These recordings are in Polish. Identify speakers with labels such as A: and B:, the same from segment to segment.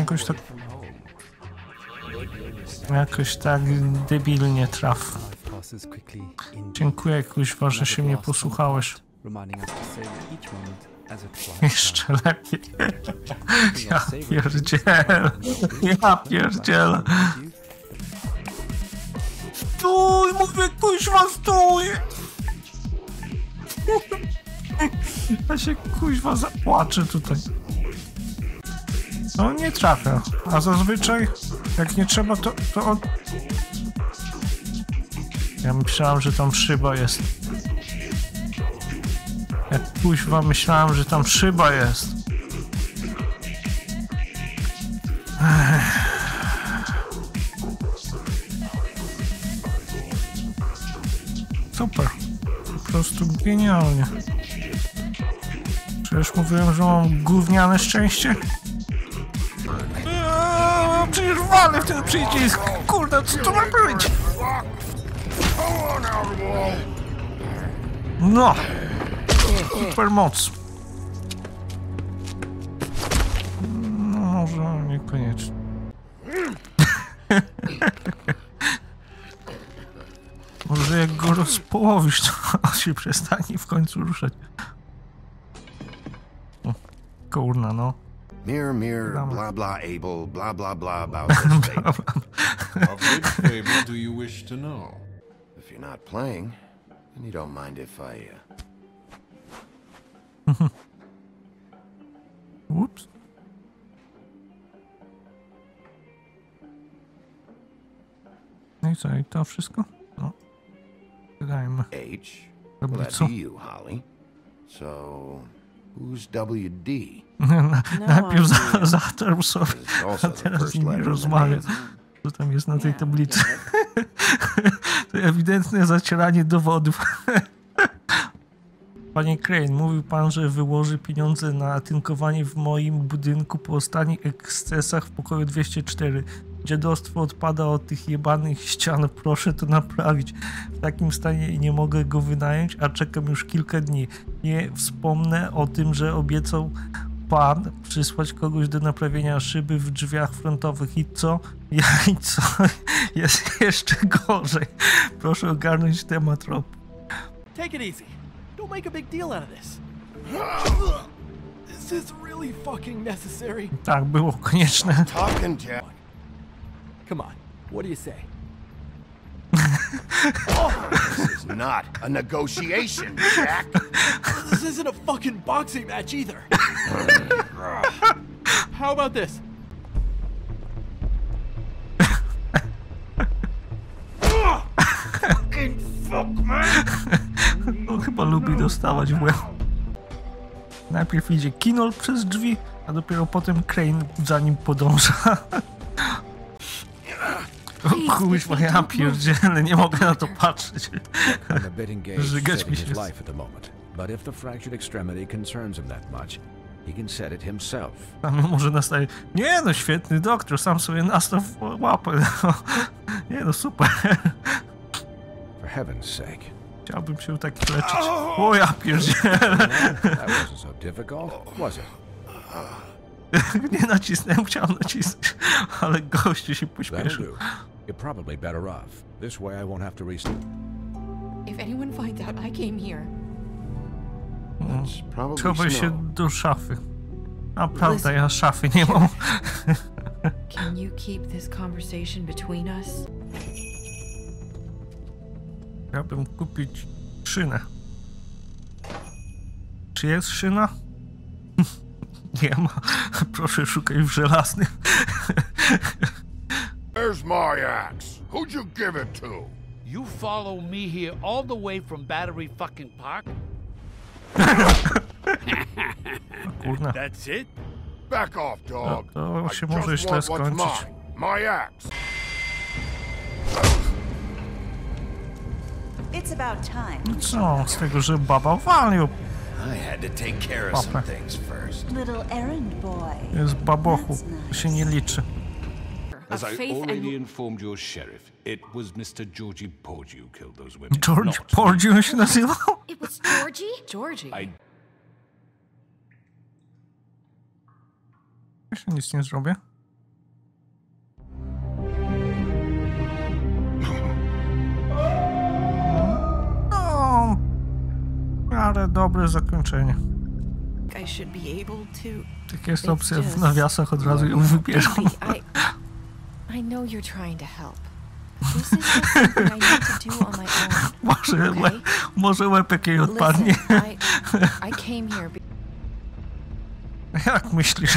A: Jakoś tak debilnie traf. Dziękuję, kuźwa, że się mnie posłuchałeś. Jeszcze lepiej. Ja pierdzielę. Ja pierdzielę. Stój, mówię, kuźwa, stój! Ja się kuźwa zapłaczę tutaj. No nie trafia, a zazwyczaj jak nie trzeba to on... Ja myślałem, że tam szyba jest. Jak kuźwa myślałem, że tam szyba jest. Super. Po prostu genialnie. Przecież mówiłem, że mam gówniane szczęście. Przecież walę w ten przycisk. Kurde, co to ma być? No. Super moc. No może niekoniecznie. Może jak go rozpołowisz, to on się przestanie w końcu ruszać. Kurna, no.
B: Mirror, mirror, blah blah able, blah blah blah about this fable.
C: Of which fable do you wish to know?
B: If you're not playing, then you don't mind if I...
A: Ups. No i co, i to wszystko? No. Wydajmy.
B: H? Well, that'd be you, Holly. So, who's WD?
A: Najpierw zatarł sobie, a teraz z nimi rozmawia. Co tam jest na tej tablicy? To ewidentne zacieranie dowodów. Panie Crane, mówił pan, że wyłoży pieniądze na tynkowanie w moim budynku po ostatnich ekscesach w pokoju 204. Dziadostwo odpada od tych jebanych ścian, proszę to naprawić. W takim stanie nie mogę go wynająć, a czekam już kilka dni. Nie wspomnę o tym, że obiecał pan przysłać kogoś do naprawienia szyby w drzwiach frontowych. I co? I co? Jest jeszcze gorzej. Proszę ogarnąć temat, Rob.
D: Take it easy. Don't make a big deal out of this. This is really fucking necessary.
A: Tak, było konieczne.
B: Talking, Jack.
D: Come on, what do you say?
B: This is not a negotiation, Jack.
D: This isn't a fucking boxing match either. How about this?
B: Fucking fuck, man.
A: No, chyba lubi dostawać w łeb. Najpierw idzie Kinol przez drzwi, a dopiero potem Crane za nim podąża. O kuźwa, ja pierdzielę, nie mogę na to patrzeć. Żygać mi się.
E: But if the fractured extremity concerns him that much, he can set it himself.
A: Tam może nastaje. Nie no, świetny doktor, sam sobie nastaw łapę. Nie no, super.
E: For heaven's sake.
A: Chciałbym się tak leczyć. O ja pierdzielę.
E: That wasn't so difficult, was it?
A: Nie nacisnąłem, chciałem nacisnąć, ale gościu się pośpieszył.
E: You're probably better off. This way I won't have to restart.
F: If anyone finds out I came here.
A: Schowaj się do szafy. A prawda, ja szafy nie mam.
F: Can you keep this conversation between us?
A: Chciałbym kupić szynę. Czy jest szyna? Nie ma. Proszę, szukaj w żelaznym.
B: Where's my axe? Who'd you give it to?
G: You follow me here all the way from Battery fucking Park?
A: Kurna.
G: That's it?
B: Back off, dog.
A: To się
B: I
A: może
B: just
A: źle
B: want what's
A: skończyć.
B: mine. My axe.
H: It's about time.
A: Co z tego, że baba walił?
B: I had to take care of some things first.
H: Little errand boy.
A: Jest babochu. To się nie liczy.
C: As I
F: Faith
C: already
F: and-
C: informed your sheriff, it was Mr. Georgie Porgy who killed those women.
A: George
C: not
A: Porgy on się nazywał?
F: It was Georgie? Georgie.
C: I
A: Ja się nic nie zrobię. dobre zakończenie.
F: I should be able to.
A: Jak jest opcja w nawiasach, od razu ją wybierzą.
F: I know you're trying to help. This is just something I need to do on my own.
A: Może łepek jej odpadnie.
F: Listen, I came here.
A: Jak myślisz?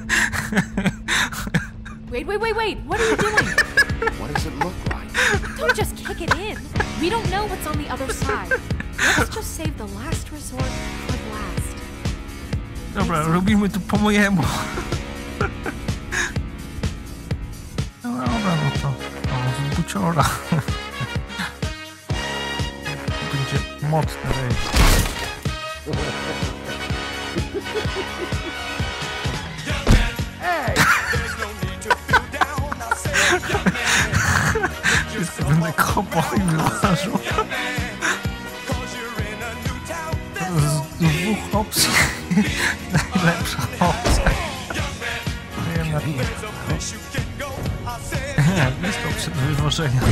I: Wait! What are you doing?
B: What does it look like?
I: Don't just kick it in. We don't know what's on the other side. Let's just save the last resort for last.
A: Dobra, robimy to po mojemu. No dobra, no to z buciora. Będzie mocny rejs. Wszyscy będę kopał i wyłażał. Z dwóch opcji najlepsza opcja. Jednak nie. Jest opcja do wywożenia.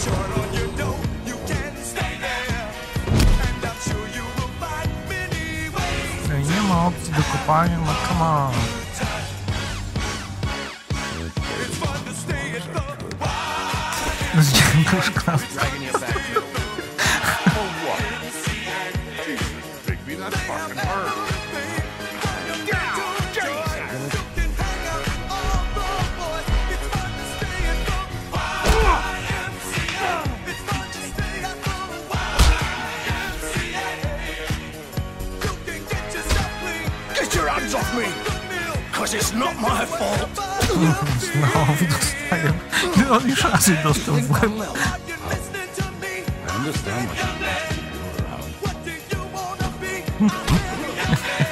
A: Nie ma opcji do kopania, no come on. Z dźwięku szklanki.
J: Get your hands off me, 'cause it's not my fault.
A: Znowu dostaję. On już razy dostał w łeb.
E: I understand what you